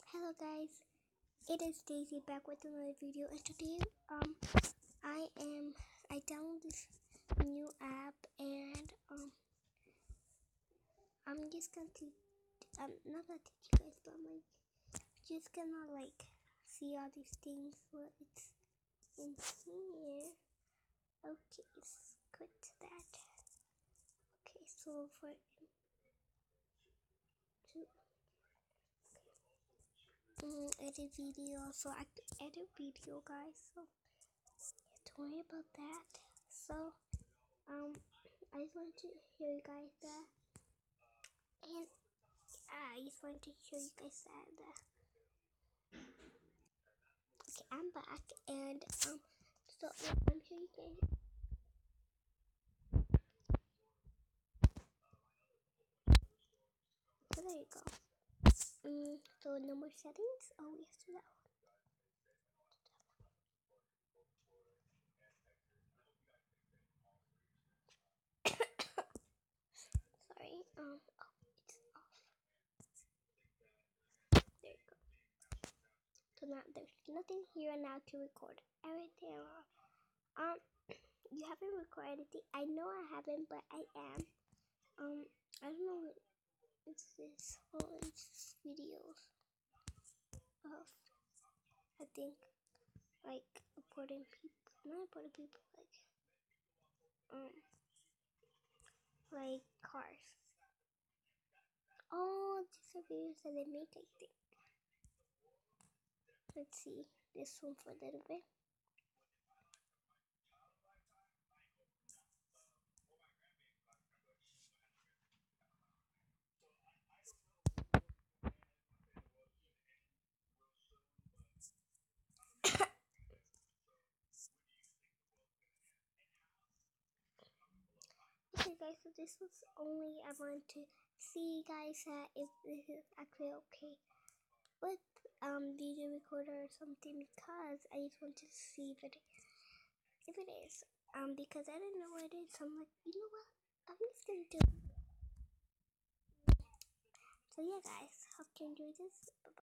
Hello guys, it is Daisy back with another video, and today I downloaded this new app, and I'm just gonna teach not gonna teach you guys, but I'm just gonna see all these things what it's in here. Okay, let's quit that. Okay, so for to edit video, so I can edit video, guys, so don't worry about that. So I just wanted to show you guys that, and I just wanted to show you guys that. Okay, I'm back, and so I'm showing you guys. So there you go. So no more settings. Oh, we have to do that one. Sorry. Oh, it's off. There you go. So now there's nothing here now to record. Everything off. You haven't recorded anything. I know I haven't, but I am. I don't know what it's this. Oh, it's videos of, I think, reporting people. Not reporting people, like cars. Oh, these are videos that they make, I think. Let's see this one for a little bit. Okay guys, so this was only, I want to see guys if this is actually okay with video recorder or something, because I just want to see if it is, because I didn't know what it is. So I'm like, you know what, I'm just gonna do it. So yeah guys, hope you enjoyed this. Bye-bye.